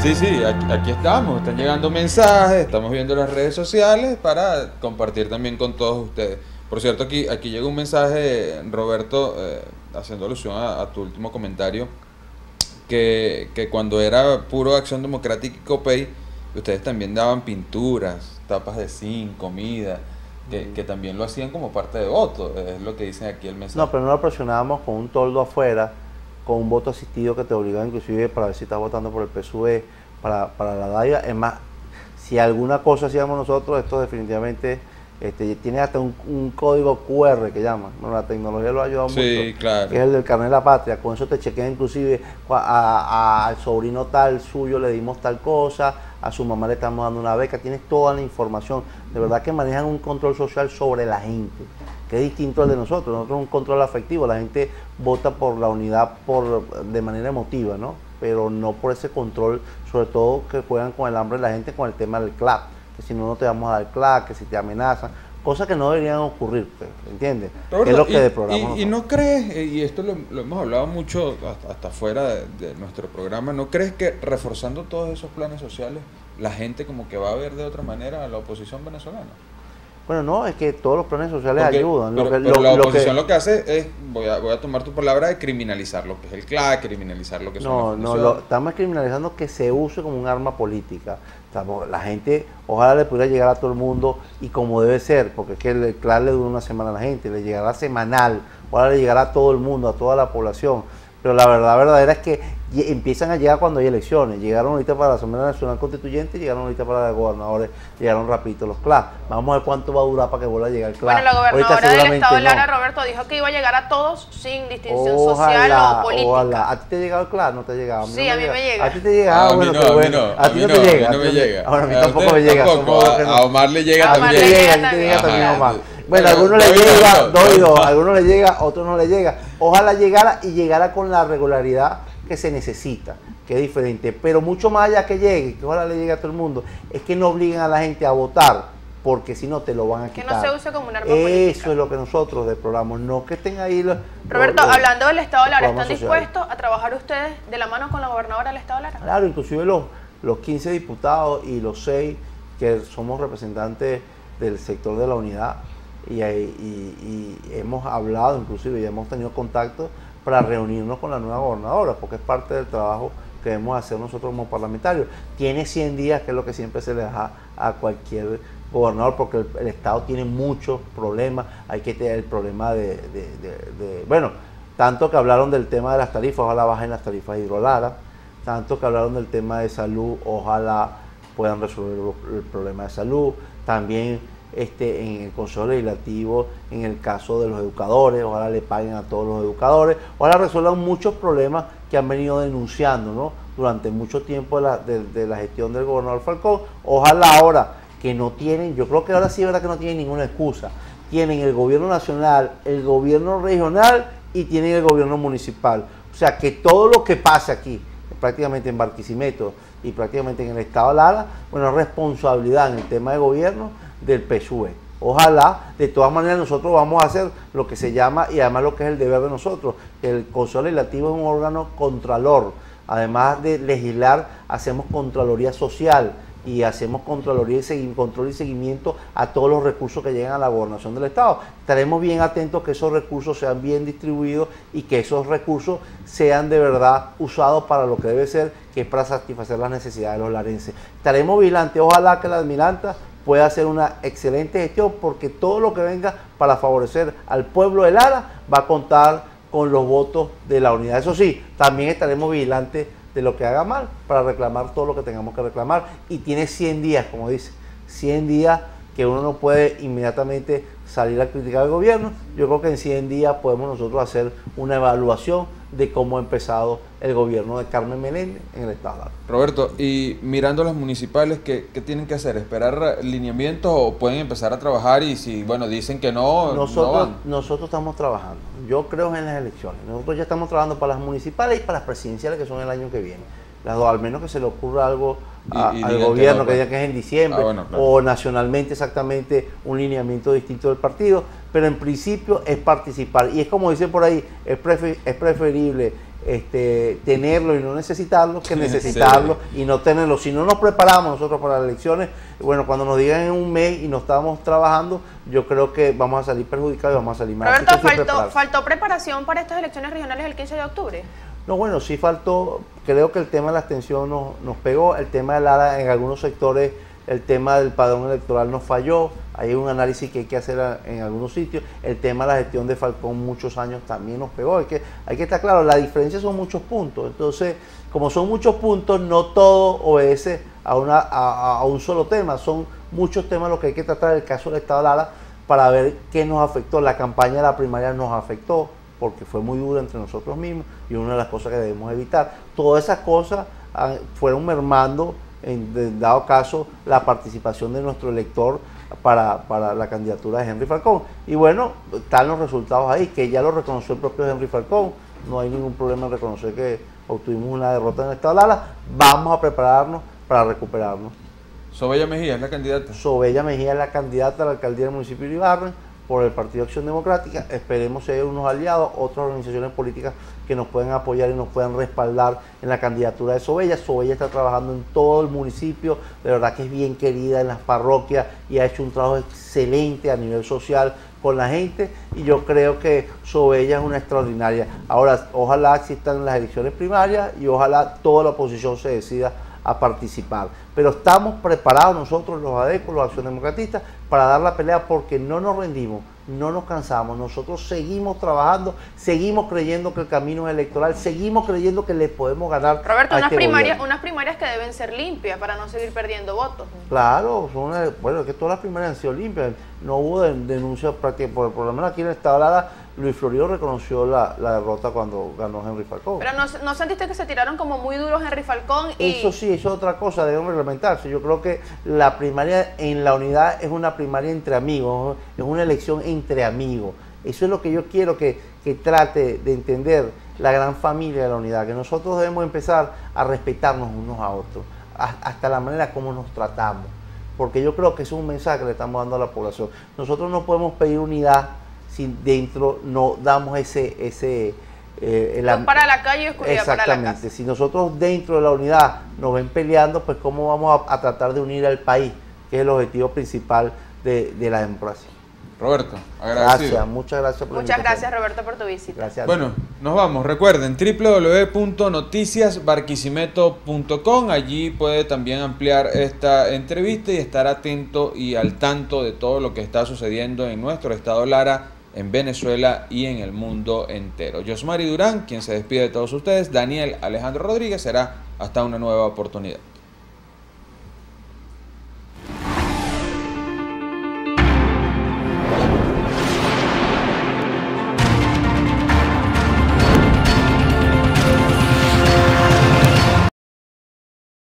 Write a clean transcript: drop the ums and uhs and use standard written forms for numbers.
Sí, sí, aquí estamos, están llegando mensajes, estamos viendo las redes sociales para compartir también con todos ustedes. Por cierto, aquí llega un mensaje, Roberto, haciendo alusión a tu último comentario, que cuando era puro Acción Democrática y Copey, ustedes también daban pinturas, tapas de zinc, comida, que también lo hacían como parte de voto, es lo que dicen aquí el mensaje. No, pero no lo presionábamos con un toldo afuera, con un voto asistido que te obligaba inclusive para ver si estás votando por el PSUV, para la DAIA. Es más, si alguna cosa hacíamos nosotros, esto definitivamente tiene hasta un código QR que llaman. Bueno, la tecnología lo ha ayudado mucho, claro. que es el del carnet de la patria. Con eso te chequean inclusive al sobrino tal suyo le dimos tal cosa, a su mamá le estamos dando una beca, tienes toda la información. De verdad que manejan un control social sobre la gente, que es distinto al de nosotros. Nosotros un control afectivo, la gente vota por la unidad de manera emotiva, ¿no? Pero no por ese control, sobre todo que juegan con el hambre de la gente con el tema del CLAP, que si no, no te vamos a dar CLAP, que si te amenazan, cosas que no deberían ocurrir, ¿entiendes? Roberto, es lo que deploramos. Y no crees, y esto lo hemos hablado mucho hasta fuera de nuestro programa, ¿no crees que reforzando todos esos planes sociales, la gente como que va a ver de otra manera a la oposición venezolana? Bueno, no, es que todos los planes sociales ayudan. Pero la oposición lo que hace es, voy a tomar tu palabra, de criminalizar lo que es el CLAC, criminalizar lo que son las funciones. Estamos criminalizando que se use como un arma política. La gente, ojalá le pudiera llegar a todo el mundo y como debe ser, porque es que el CLAC le dura una semana a la gente, le llegará semanal, ojalá le llegará a todo el mundo, a toda la población. Pero la verdad verdadera es que empiezan a llegar cuando hay elecciones. Llegaron ahorita para la Asamblea Nacional Constituyente, llegaron ahorita para los gobernadores, llegaron rapidito los CLAC. Vamos a ver cuánto va a durar para que vuelva a llegar el CLAC. Bueno, la gobernadora del estado, Lara Roberto, dijo que iba a llegar a todos sin distinción social o política. Ojalá. ¿A ti te ha llegado el CLAC? ¿No te ha llegado? Sí, a mí me llega. ¿A ti te llega? Bueno, qué bueno. A ti no te llega. A mí no me llega. Ahora a mí tampoco me llega. A Omar le llega también. A ti te llega también, Omar. Bueno, a algunos le llega, a algunos le llega, a otros no le llega. Ojalá llegara y llegara con la regularidad que se necesita, que es diferente. Pero mucho más allá que llegue, que ojalá le llegue a todo el mundo, es que no obliguen a la gente a votar, porque si no te lo van a quitar. Que no se use como un arma política. Eso es lo que nosotros deploramos, no que estén ahí Roberto, hablando del estado Lara, ¿están dispuestos a trabajar ustedes de la mano con la gobernadora del estado Lara? Claro, inclusive los 15 diputados y los 6 que somos representantes del sector de la unidad, y hemos hablado, inclusive ya hemos tenido contacto para reunirnos con la nueva gobernadora, porque es parte del trabajo que debemos hacer nosotros como parlamentarios. Tiene 100 días, que es lo que siempre se le da a cualquier gobernador, porque el Estado tiene muchos problemas. Hay que tener el problema bueno, tanto que hablaron del tema de las tarifas, ojalá bajen las tarifas de Hidrolara, tanto que hablaron del tema de salud, ojalá puedan resolver el problema de salud. También en el Consejo Legislativo, en el caso de los educadores, ojalá le paguen a todos los educadores, ojalá resuelvan muchos problemas que han venido denunciando, ¿no?, durante mucho tiempo de la gestión del gobernador Falcón. Ojalá ahora que no tienen, yo creo que ahora sí es verdad que no tienen ninguna excusa, tienen el gobierno nacional, el gobierno regional y tienen el gobierno municipal. O sea que todo lo que pasa aquí, prácticamente en Barquisimeto y prácticamente en el estado de Lara, bueno, es responsabilidad en el tema de gobierno del PSUV. Ojalá, de todas maneras nosotros vamos a hacer lo que se llama, y además lo que es el deber de nosotros, el Consejo Legislativo es un órgano contralor. Además de legislar, hacemos contraloría social y hacemos contraloría y control y seguimiento a todos los recursos que llegan a la gobernación del estado. Estaremos bien atentos que esos recursos sean bien distribuidos y que esos recursos sean de verdad usados para lo que debe ser, que es para satisfacer las necesidades de los larenses. Estaremos vigilantes, ojalá que la almiranta puede hacer una excelente gestión, porque todo lo que venga para favorecer al pueblo de Lara va a contar con los votos de la unidad. Eso sí, también estaremos vigilantes de lo que haga mal para reclamar todo lo que tengamos que reclamar. Y tiene 100 días, como dice, 100 días que uno no puede inmediatamente salir a criticar al gobierno. Yo creo que en 100 días podemos nosotros hacer una evaluación de cómo ha empezado el gobierno de Carmen Meléndez en el estado. Roberto, y mirando a las municipales, ¿qué tienen que hacer? ¿Esperar lineamientos o pueden empezar a trabajar? Y si, bueno, dicen que no, nosotros estamos trabajando. Yo creo en las elecciones. Nosotros ya estamos trabajando para las municipales y para las presidenciales, que son el año que viene. Las dos, al menos que se le ocurra algo al gobierno, que diga que es en diciembre, claro, o nacionalmente exactamente un lineamiento distinto del partido, pero en principio es participar. Y es como dicen por ahí, es preferible tenerlo y no necesitarlo que necesitarlo y no tenerlo. Si no nos preparamos nosotros para las elecciones, bueno, cuando nos digan en un mes y no estamos trabajando, yo creo que vamos a salir perjudicados y vamos a salir mal. Roberto, ¿faltó preparación para estas elecciones regionales el 15 de octubre? No, bueno, sí faltó. Creo que el tema de la abstención nos pegó, el tema de Lara en algunos sectores, el tema del padrón electoral nos falló. Hay un análisis que hay que hacer en algunos sitios. El tema de la gestión de Falcón muchos años también nos pegó. Hay que estar claro, la diferencia son muchos puntos. Entonces, como son muchos puntos, no todo obedece a un solo tema. Son muchos temas los que hay que tratar. El caso del Estado de Lara, para ver qué nos afectó. La campaña de la primaria nos afectó porque fue muy dura entre nosotros mismos y una de las cosas que debemos evitar. Todas esas cosas fueron mermando, en dado caso, la participación de nuestro elector para la candidatura de Henry Falcón. Y bueno, están los resultados ahí, que ya lo reconoció el propio Henry Falcón. No hay ningún problema en reconocer que obtuvimos una derrota en el Estado de Lara. Vamos a prepararnos para recuperarnos. Sobella Mejía es la candidata. Sobella Mejía es la candidata a la alcaldía del municipio de Ibarra por el Partido Acción Democrática. Esperemos ser unos aliados, otras organizaciones políticas que nos pueden apoyar y nos puedan respaldar en la candidatura de Sobella. Sobella está trabajando en todo el municipio, de verdad que es bien querida en las parroquias y ha hecho un trabajo excelente a nivel social con la gente, y yo creo que Sobella es una extraordinaria. Ahora, ojalá existan las elecciones primarias y ojalá toda la oposición se decida a participar. Pero estamos preparados nosotros, los ADECO, los Acción Democratistas, para dar la pelea, porque no nos rendimos, no nos cansamos. Nosotros seguimos trabajando, seguimos creyendo que el camino es electoral, seguimos creyendo que le podemos ganar. Roberto, unas primarias que deben ser limpias para no seguir perdiendo votos. Claro, bueno, es que todas las primarias han sido limpias. No hubo denuncias prácticamente, por lo menos aquí en el Estado de Lara, Luis Florido reconoció la derrota cuando ganó Henry Falcón. Pero ¿no sentiste que se tiraron como muy duros Henry Falcón? Eso sí, eso es otra cosa, deben reglamentarse. Yo creo que la primaria en la unidad es una primaria entre amigos, es una elección entre amigos. Eso es lo que yo quiero que trate de entender la gran familia de la unidad, que nosotros debemos empezar a respetarnos unos a otros, hasta la manera como nos tratamos, porque yo creo que eso es un mensaje que le estamos dando a la población. Nosotros no podemos pedir unidad si dentro no damos luz para la calle y oscuridad para la casa. Exactamente. Si nosotros dentro de la unidad nos ven peleando, pues cómo vamos a tratar de unir al país, que es el objetivo principal de la democracia. Roberto, agradecido. Gracias, muchas gracias por Muchas gracias, Roberto, por tu visita. Gracias. Bueno, nos vamos. Recuerden, www.noticiasbarquisimeto.com. Allí puede también ampliar esta entrevista y estar atento y al tanto de todo lo que está sucediendo en nuestro estado Lara, en Venezuela y en el mundo entero. Yosmari Durán, quien se despide de todos ustedes. Daniel Alejandro Rodríguez, será hasta una nueva oportunidad.